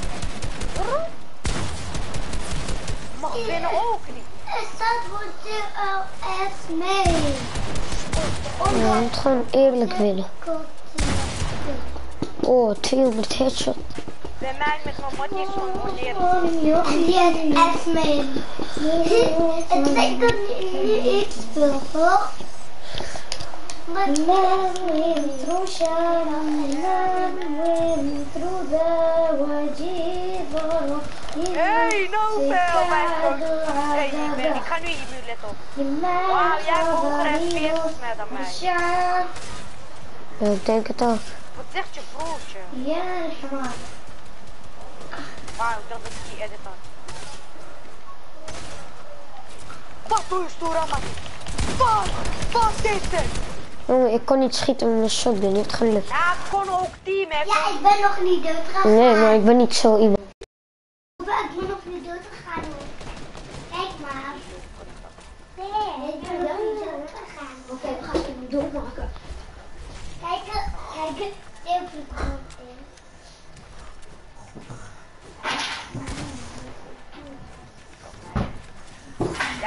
Mag binnen ook niet. Er staat voor TLS mee. Ja, je moet gewoon eerlijk winnen. Oh, 200 headshot. Bij mij met mijn matjes van wanneer. TLS mee. Het lijkt dat nu ik speel, toch? Maar through Hey, Nobel, mijn god. Hey, ik ga nu in je buurt, let op. Wauw, jij hebt hoger FPS met dan mij. Ja, ik denk het ook. Wat zegt je broertje? Ja, maar. Wauw, dat is die editor. Wat doe je stoer allemaal? Wat is het? Jongen, ik kon niet schieten met een shotgun, je hebt geluk. Ja, het kon ook team, hè. Ja, ik ben nog niet dood gegaan. Nee, maar ik ben niet zo iemand. Ik ben nog niet dood gegaan, hoor. Kijk maar. Nee, ik ben nog niet dood gegaan. Oké, we gaan het even doormaken. Kijk, even.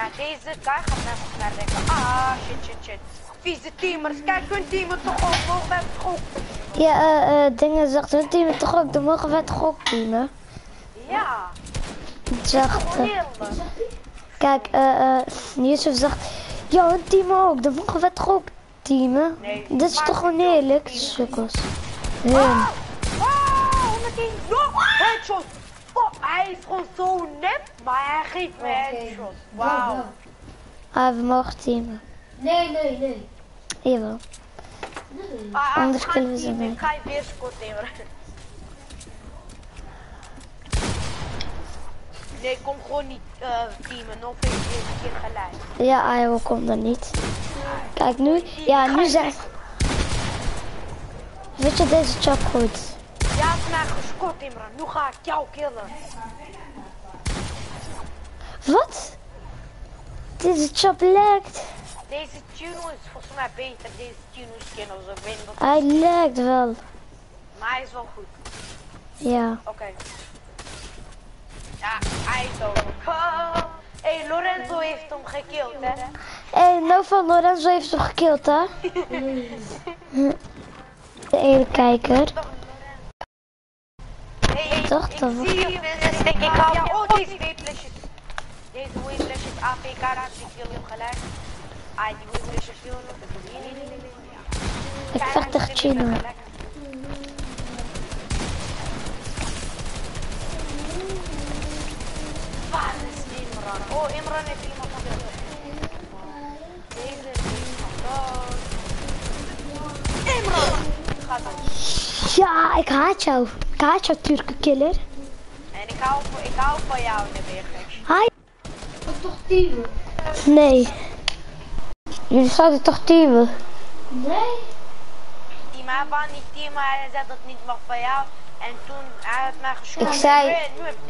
deze guy gaat naar rekken. Ah, shit. Vieze teamers, kijk hun teamen toch ook, mogen wij toch ook? Ja, dingen zegt hun teamen toch ook, dan mogen wij toch ook teamen? Ja, Zegt, heerlijk. kijk, Yusuf zegt, ja, hun teamen ook, dan mogen wij toch ook teamen? Nee, Dit is maar toch gewoon niet eerlijk, teamen. sukkels. Oh, 110. Headshot. Oh, hij is gewoon zo net, maar hij geeft me headshot. Wauw. Ah, we mogen teamen. Nee. Jawel. Anders ga kunnen we ze teamen. mee. Ik ga je weer scotten. Nee, kom gewoon niet teamen, nog een keer gelijk. Ja, Iowa komt er niet. Kijk, nu, ja, nu zijn... Weet je deze chop goed? Je hebt mij gescot, Imran. Nu ga ik jou killen. Wat? Deze chop lekt. Deze Tuno is volgens mij beter. Deze Tuno skin of zo. Ik weet niet wat. Hij lekt wel. Maar hij is wel goed. Ja. Oké. Ja, hij is ook. Hey, Lorenzo heeft hem gekild, hè? Hé, Nova Lorenzo heeft hem gekild, hè? De ene kijker. Hey, Toch, ik toch? zie je, dus ik hou jou. Oh, deze wayflashjes. Deze wayflashjes APK, ik kill hem gelijk. Ah, die wayflashjes viel nog. Nee. Ik vecht tegen Chino. Waar is Imran? Oh, Imran heeft iemand gekild. Deze is iemand dood. Imran! Ga dood. Ja, ik haat jou. Ik haat jou, Turkenkiller. En ik hou van jou, Nebeer. Hi. Dat is toch team? Nee. Jullie zouden toch teamen? Nee. Team, hij wou niet team, maar hij zei dat het niet mag van jou. En toen, hij heeft mij geschoten. Ik zei- Nu heb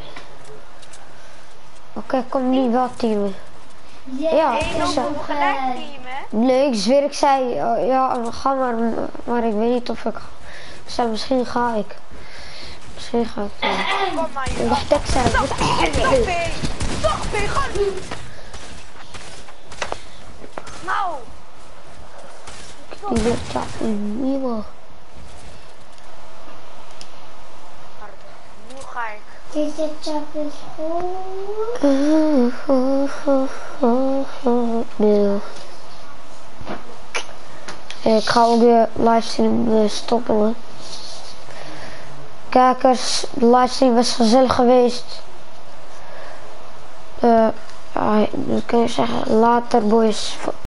Oké, kom nu wel teamen. Ja, ik ik nog zei... gelijk team, hè? Nee, ik zweer, ik zei, ja, ga maar ik weet niet of ik... Ik zei, misschien ga ik. Misschien ga ik. Kom maar, Ik joh. dacht, ik zei, Stop, ga nu. Nou, die werd ja, nieuwe. nu ga ik. Deze chap is goed. Nee. Ik ga ook weer livestream stoppen. Hoor. Kijkers, de livestream was gezellig geweest. Ja, dan kun je zeggen, later boys.